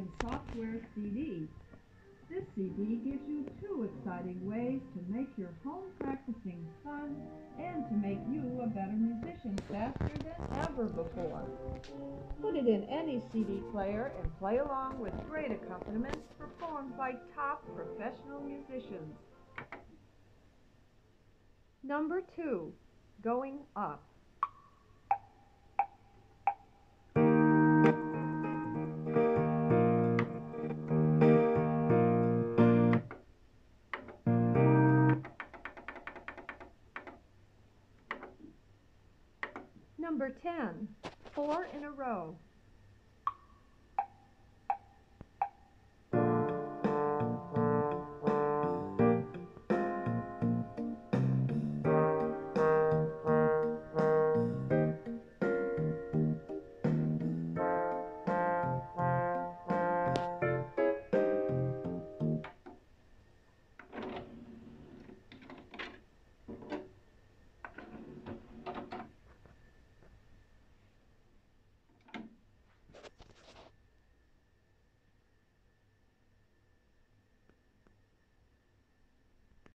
in software CD. This CD gives you two exciting ways to make your home practicing fun and to make you a better musician faster than ever before. Put it in any CD player and play along with great accompaniments performed by top professional musicians. Number 2, Going Up. Number 10, 4 in a row.